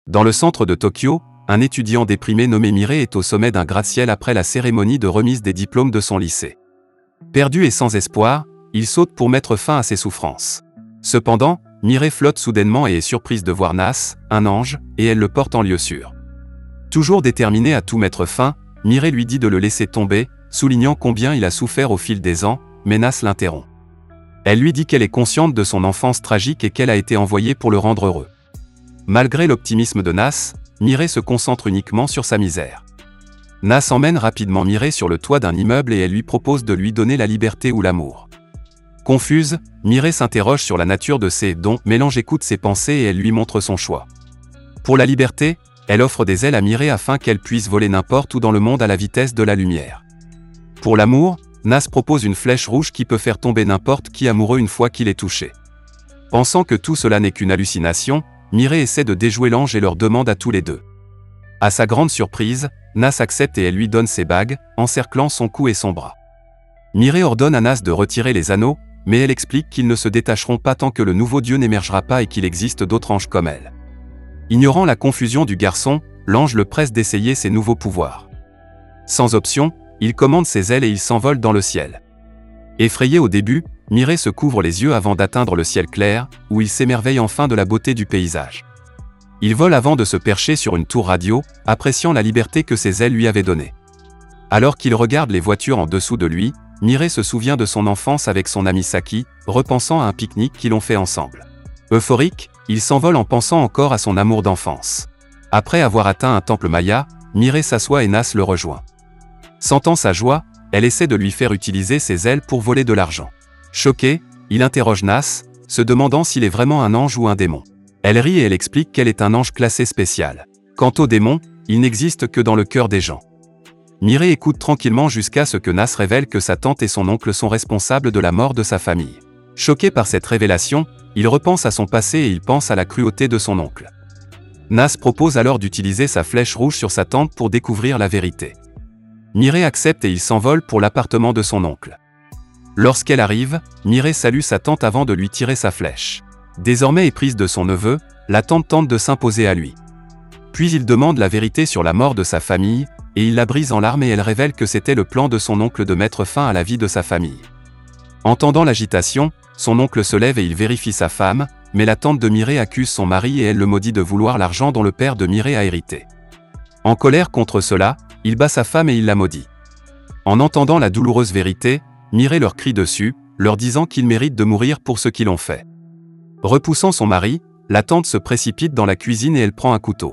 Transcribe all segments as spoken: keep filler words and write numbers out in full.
Dans le centre de Tokyo, un étudiant déprimé nommé Mirei est au sommet d'un gratte-ciel après la cérémonie de remise des diplômes de son lycée. Perdu et sans espoir, il saute pour mettre fin à ses souffrances. Cependant, Mirei flotte soudainement et est surprise de voir Nas, un ange, et elle le porte en lieu sûr. Toujours déterminé à tout mettre fin, Mirei lui dit de le laisser tomber, soulignant combien il a souffert au fil des ans, mais Nas l'interrompt. Elle lui dit qu'elle est consciente de son enfance tragique et qu'elle a été envoyée pour le rendre heureux. Malgré l'optimisme de Nas, Mirei se concentre uniquement sur sa misère. Nas emmène rapidement Mirei sur le toit d'un immeuble et elle lui propose de lui donner la liberté ou l'amour. Confuse, Mirei s'interroge sur la nature de ses dons, Mélange écoute ses pensées et elle lui montre son choix. Pour la liberté, elle offre des ailes à Mirei afin qu'elle puisse voler n'importe où dans le monde à la vitesse de la lumière. Pour l'amour, Nas propose une flèche rouge qui peut faire tomber n'importe qui amoureux une fois qu'il est touché. Pensant que tout cela n'est qu'une hallucination, Mirei essaie de déjouer l'ange et leur demande à tous les deux. À sa grande surprise, Nas accepte et elle lui donne ses bagues, encerclant son cou et son bras. Mirei ordonne à Nas de retirer les anneaux, mais elle explique qu'ils ne se détacheront pas tant que le nouveau dieu n'émergera pas et qu'il existe d'autres anges comme elle. Ignorant la confusion du garçon, l'ange le presse d'essayer ses nouveaux pouvoirs. Sans option, il commande ses ailes et il s'envole dans le ciel. Effrayé au début, Mirei se couvre les yeux avant d'atteindre le ciel clair, où il s'émerveille enfin de la beauté du paysage. Il vole avant de se percher sur une tour radio, appréciant la liberté que ses ailes lui avaient donnée. Alors qu'il regarde les voitures en dessous de lui, Mirei se souvient de son enfance avec son ami Saki, repensant à un pique-nique qu'ils ont fait ensemble. Euphorique, il s'envole en pensant encore à son amour d'enfance. Après avoir atteint un temple maya, Mirei s'assoit et Nas le rejoint. Sentant sa joie, elle essaie de lui faire utiliser ses ailes pour voler de l'argent. Choqué, il interroge Nas, se demandant s'il est vraiment un ange ou un démon. Elle rit et elle explique qu'elle est un ange classé spécial. Quant au démon, il n'existe que dans le cœur des gens. Mirei écoute tranquillement jusqu'à ce que Nas révèle que sa tante et son oncle sont responsables de la mort de sa famille. Choqué par cette révélation, il repense à son passé et il pense à la cruauté de son oncle. Nas propose alors d'utiliser sa flèche rouge sur sa tante pour découvrir la vérité. Mirei accepte et il s'envole pour l'appartement de son oncle. Lorsqu'elle arrive, Mirei salue sa tante avant de lui tirer sa flèche. Désormais éprise de son neveu, la tante tente de s'imposer à lui. Puis il demande la vérité sur la mort de sa famille, et il la brise en larmes et elle révèle que c'était le plan de son oncle de mettre fin à la vie de sa famille. Entendant l'agitation, son oncle se lève et il vérifie sa femme, mais la tante de Mirei accuse son mari et elle le maudit de vouloir l'argent dont le père de Mirei a hérité. En colère contre cela, il bat sa femme et il la maudit. En entendant la douloureuse vérité, Mirei leur crie dessus, leur disant qu'ils méritent de mourir pour ce qu'ils ont fait. Repoussant son mari, la tante se précipite dans la cuisine et elle prend un couteau.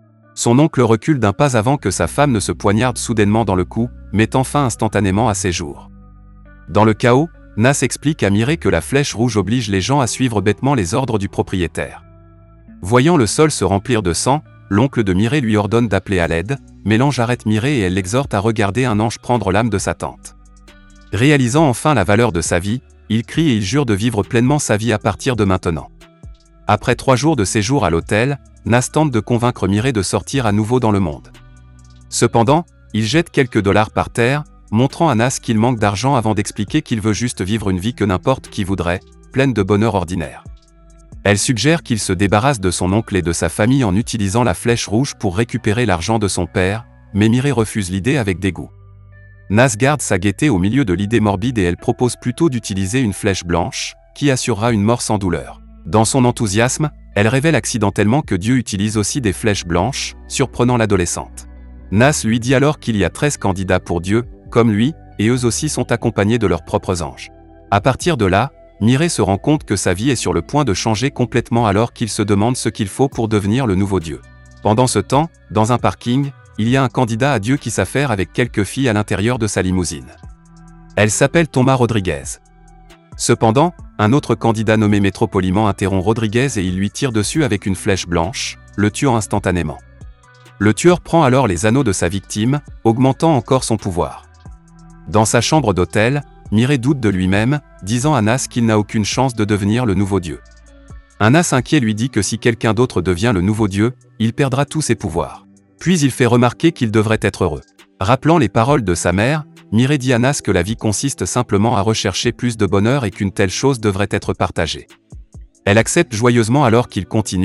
Son oncle recule d'un pas avant que sa femme ne se poignarde soudainement dans le cou, mettant fin instantanément à ses jours. Dans le chaos, Nas explique à Mirei que la flèche rouge oblige les gens à suivre bêtement les ordres du propriétaire. Voyant le sol se remplir de sang, l'oncle de Mirei lui ordonne d'appeler à l'aide, mais l'ange arrête Mirei et elle l'exhorte à regarder un ange prendre l'âme de sa tante. Réalisant enfin la valeur de sa vie, il crie et il jure de vivre pleinement sa vie à partir de maintenant. Après trois jours de séjour à l'hôtel, Nas tente de convaincre Mirei de sortir à nouveau dans le monde. Cependant, il jette quelques dollars par terre, montrant à Nas qu'il manque d'argent avant d'expliquer qu'il veut juste vivre une vie que n'importe qui voudrait, pleine de bonheur ordinaire. Elle suggère qu'il se débarrasse de son oncle et de sa famille en utilisant la flèche rouge pour récupérer l'argent de son père, mais Mirei refuse l'idée avec dégoût. Nas garde sa gaieté au milieu de l'idée morbide et elle propose plutôt d'utiliser une flèche blanche, qui assurera une mort sans douleur. Dans son enthousiasme, elle révèle accidentellement que Dieu utilise aussi des flèches blanches, surprenant l'adolescente. Nas lui dit alors qu'il y a treize candidats pour Dieu, comme lui, et eux aussi sont accompagnés de leurs propres anges. À partir de là, Mirei se rend compte que sa vie est sur le point de changer complètement alors qu'il se demande ce qu'il faut pour devenir le nouveau Dieu. Pendant ce temps, dans un parking, il y a un candidat à Dieu qui s'affaire avec quelques filles à l'intérieur de sa limousine. Elle s'appelle Thomas Rodriguez. Cependant, un autre candidat nommé Métropoliman interrompt Rodriguez et il lui tire dessus avec une flèche blanche, le tuant instantanément. Le tueur prend alors les anneaux de sa victime, augmentant encore son pouvoir. Dans sa chambre d'hôtel, Mirei doute de lui-même, disant à Nas qu'il n'a aucune chance de devenir le nouveau Dieu. Un Nas inquiet lui dit que si quelqu'un d'autre devient le nouveau Dieu, il perdra tous ses pouvoirs. Puis il fait remarquer qu'il devrait être heureux. Rappelant les paroles de sa mère, Mirei dit à Nas que la vie consiste simplement à rechercher plus de bonheur et qu'une telle chose devrait être partagée. Elle accepte joyeusement alors qu'il continue,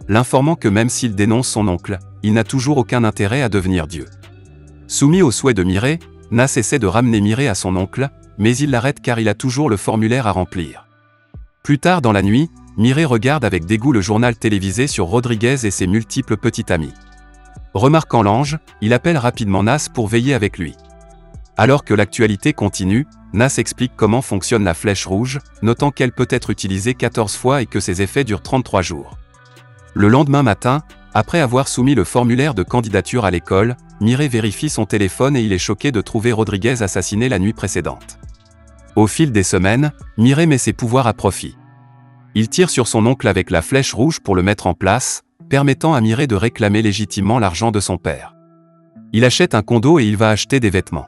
l'informant que même s'il dénonce son oncle, il n'a toujours aucun intérêt à devenir Dieu. Soumis au souhait de Mireille, Nas essaie de ramener Mireille à son oncle, mais il l'arrête car il a toujours le formulaire à remplir. Plus tard dans la nuit, Mireille regarde avec dégoût le journal télévisé sur Rodriguez et ses multiples petits amis. Remarquant l'ange, il appelle rapidement Nas pour veiller avec lui. Alors que l'actualité continue, Nas explique comment fonctionne la flèche rouge, notant qu'elle peut être utilisée quatorze fois et que ses effets durent trente-trois jours. Le lendemain matin, après avoir soumis le formulaire de candidature à l'école, Mireille vérifie son téléphone et il est choqué de trouver Rodriguez assassiné la nuit précédente. Au fil des semaines, Mireille met ses pouvoirs à profit. Il tire sur son oncle avec la flèche rouge pour le mettre en place, permettant à Mireille de réclamer légitimement l'argent de son père. Il achète un condo et il va acheter des vêtements.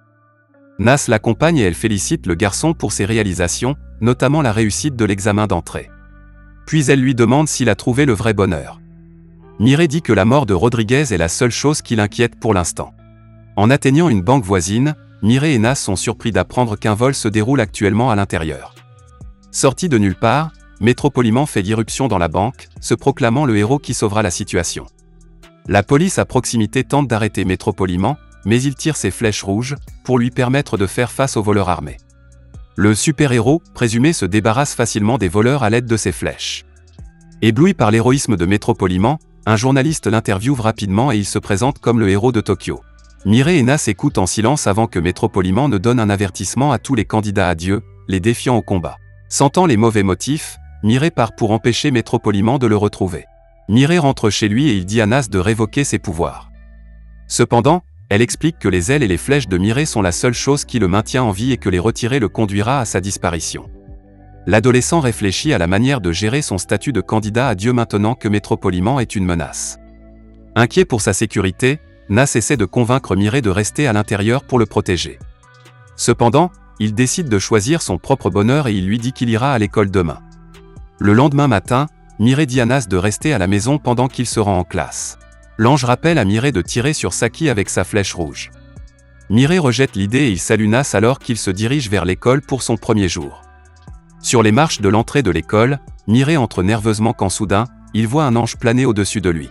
Nas l'accompagne et elle félicite le garçon pour ses réalisations, notamment la réussite de l'examen d'entrée. Puis elle lui demande s'il a trouvé le vrai bonheur. Mireille dit que la mort de Rodriguez est la seule chose qui l'inquiète pour l'instant. En atteignant une banque voisine, Mireille et Nas sont surpris d'apprendre qu'un vol se déroule actuellement à l'intérieur. Sorti de nulle part, Métropoliman fait irruption dans la banque, se proclamant le héros qui sauvera la situation. La police à proximité tente d'arrêter Métropoliman, mais il tire ses flèches rouges, pour lui permettre de faire face aux voleurs armés. Le super-héros, présumé, se débarrasse facilement des voleurs à l'aide de ses flèches. Ébloui par l'héroïsme de Métropoliman, un journaliste l'interviewe rapidement et il se présente comme le héros de Tokyo. Mireille et Nas écoutent en silence avant que Métropoliman ne donne un avertissement à tous les candidats à Dieu, les défiant au combat. Sentant les mauvais motifs, Mireille part pour empêcher Métropoliman de le retrouver. Mireille rentre chez lui et il dit à Nas de révoquer ses pouvoirs. Cependant, elle explique que les ailes et les flèches de Mireille sont la seule chose qui le maintient en vie et que les retirer le conduira à sa disparition. L'adolescent réfléchit à la manière de gérer son statut de candidat à Dieu maintenant que Métropoliman est une menace. Inquiet pour sa sécurité, Nas essaie de convaincre Mireille de rester à l'intérieur pour le protéger. Cependant, il décide de choisir son propre bonheur et il lui dit qu'il ira à l'école demain. Le lendemain matin, Mireille dit à Nas de rester à la maison pendant qu'il se rend en classe. L'ange rappelle à Mireille de tirer sur Saki avec sa flèche rouge. Mireille rejette l'idée et il salue Nas alors qu'il se dirige vers l'école pour son premier jour. Sur les marches de l'entrée de l'école, Mireille entre nerveusement quand soudain, il voit un ange planer au-dessus de lui.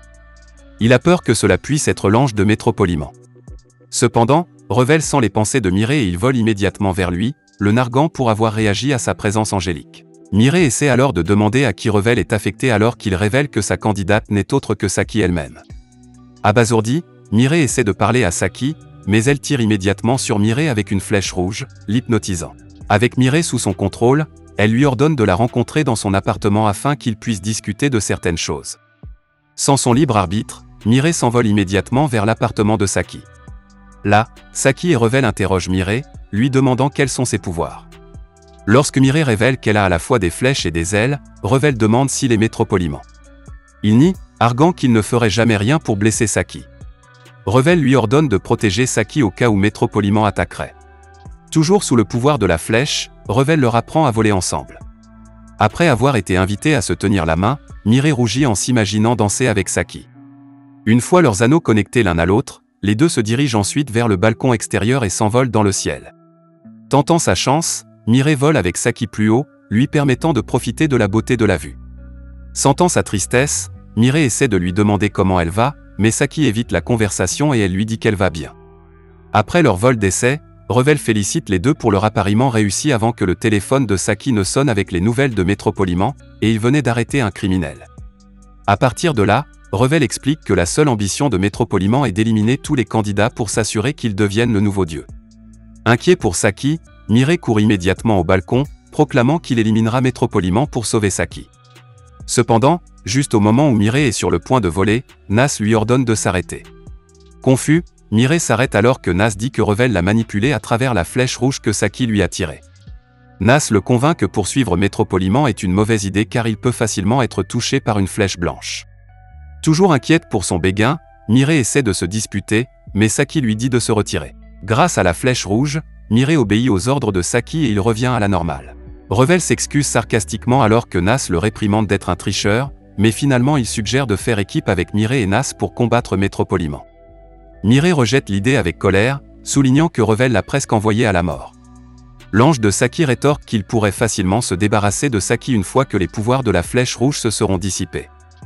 Il a peur que cela puisse être l'ange de Métropoliman. Cependant, Revel sent les pensées de Mireille et il vole immédiatement vers lui, le narguant pour avoir réagi à sa présence angélique. Mireille essaie alors de demander à qui Revel est affecté alors qu'il révèle que sa candidate n'est autre que Saki elle-même. Abasourdie, Mireille essaie de parler à Saki, mais elle tire immédiatement sur Mireille avec une flèche rouge, l'hypnotisant. Avec Mireille sous son contrôle, elle lui ordonne de la rencontrer dans son appartement afin qu'ils puissent discuter de certaines choses. Sans son libre arbitre, Mireille s'envole immédiatement vers l'appartement de Saki. Là, Saki et Revel interrogent Mireille, lui demandant quels sont ses pouvoirs. Lorsque Mireille révèle qu'elle a à la fois des flèches et des ailes, Revel demande s'il est Métropoliman. Il nie, arguant qu'il ne ferait jamais rien pour blesser Saki. Revel lui ordonne de protéger Saki au cas où Métropoliman attaquerait. Toujours sous le pouvoir de la flèche, Revel leur apprend à voler ensemble. Après avoir été invités à se tenir la main, Mireille rougit en s'imaginant danser avec Saki. Une fois leurs anneaux connectés l'un à l'autre, les deux se dirigent ensuite vers le balcon extérieur et s'envolent dans le ciel. Tentant sa chance, Mireille vole avec Saki plus haut, lui permettant de profiter de la beauté de la vue. Sentant sa tristesse, Mireille essaie de lui demander comment elle va, mais Saki évite la conversation et elle lui dit qu'elle va bien. Après leur vol d'essai, Revel félicite les deux pour leur appariement réussi avant que le téléphone de Saki ne sonne avec les nouvelles de Métropoliman, et il venait d'arrêter un criminel. À partir de là, Revel explique que la seule ambition de Métropoliman est d'éliminer tous les candidats pour s'assurer qu'ils deviennent le nouveau dieu. Inquiet pour Saki, Mireille court immédiatement au balcon, proclamant qu'il éliminera Métropoliman pour sauver Saki. Cependant, juste au moment où Mireille est sur le point de voler, Nas lui ordonne de s'arrêter. Confus, Mireille s'arrête alors que Nas dit que Revel l'a manipulé à travers la flèche rouge que Saki lui a tirée. Nas le convainc que poursuivre Métropoliman est une mauvaise idée car il peut facilement être touché par une flèche blanche. Toujours inquiète pour son béguin, Mireille essaie de se disputer, mais Saki lui dit de se retirer. Grâce à la flèche rouge, Mireille obéit aux ordres de Saki et il revient à la normale. Revel s'excuse sarcastiquement alors que Nas le réprimande d'être un tricheur, mais finalement il suggère de faire équipe avec Mireille et Nas pour combattre Métropoliman. Mireille rejette l'idée avec colère, soulignant que Revel l'a presque envoyé à la mort. L'ange de Saki rétorque qu'il pourrait facilement se débarrasser de Saki une fois que les pouvoirs de la flèche rouge se seront dissipés.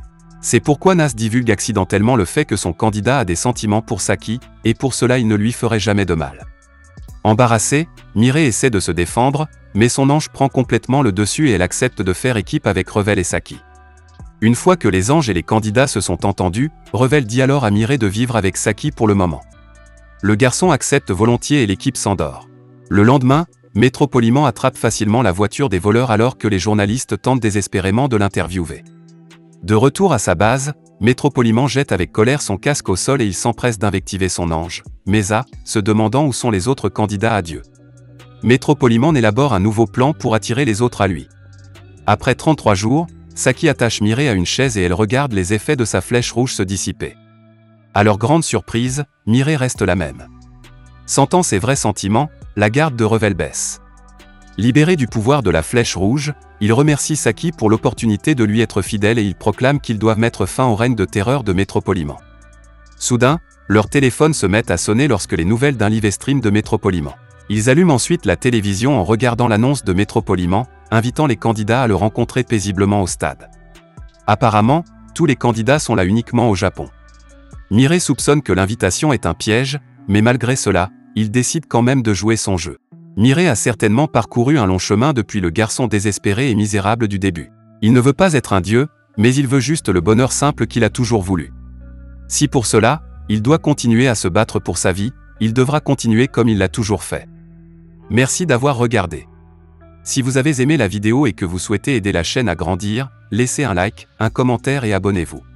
C'est pourquoi Nas divulgue accidentellement le fait que son candidat a des sentiments pour Saki, et pour cela il ne lui ferait jamais de mal. Embarrassée, Mireille essaie de se défendre, mais son ange prend complètement le dessus et elle accepte de faire équipe avec Revel et Saki. Une fois que les anges et les candidats se sont entendus, Revel dit alors à Mireille de vivre avec Saki pour le moment. Le garçon accepte volontiers et l'équipe s'endort. Le lendemain, Métropoliman attrape facilement la voiture des voleurs alors que les journalistes tentent désespérément de l'interviewer. De retour à sa base, Métropoliman jette avec colère son casque au sol et il s'empresse d'invectiver son ange, Mesa, se demandant où sont les autres candidats à Dieu. Métropoliman élabore un nouveau plan pour attirer les autres à lui. Après trente-trois jours, Saki attache Mireille à une chaise et elle regarde les effets de sa flèche rouge se dissiper. À leur grande surprise, Mireille reste la même. Sentant ses vrais sentiments, la garde de Revel baisse. Libéré du pouvoir de la flèche rouge, il remercie Saki pour l'opportunité de lui être fidèle et il proclame qu'ils doivent mettre fin au règne de terreur de Métropoliman. Soudain, leurs téléphones se mettent à sonner lorsque les nouvelles d'un live stream de Métropoliman. Ils allument ensuite la télévision en regardant l'annonce de Métropoliman, invitant les candidats à le rencontrer paisiblement au stade. Apparemment, tous les candidats sont là uniquement au Japon. Mireille soupçonne que l'invitation est un piège, mais malgré cela, il décide quand même de jouer son jeu. Mireille a certainement parcouru un long chemin depuis le garçon désespéré et misérable du début. Il ne veut pas être un dieu, mais il veut juste le bonheur simple qu'il a toujours voulu. Si pour cela, il doit continuer à se battre pour sa vie, il devra continuer comme il l'a toujours fait. Merci d'avoir regardé. Si vous avez aimé la vidéo et que vous souhaitez aider la chaîne à grandir, laissez un like, un commentaire et abonnez-vous.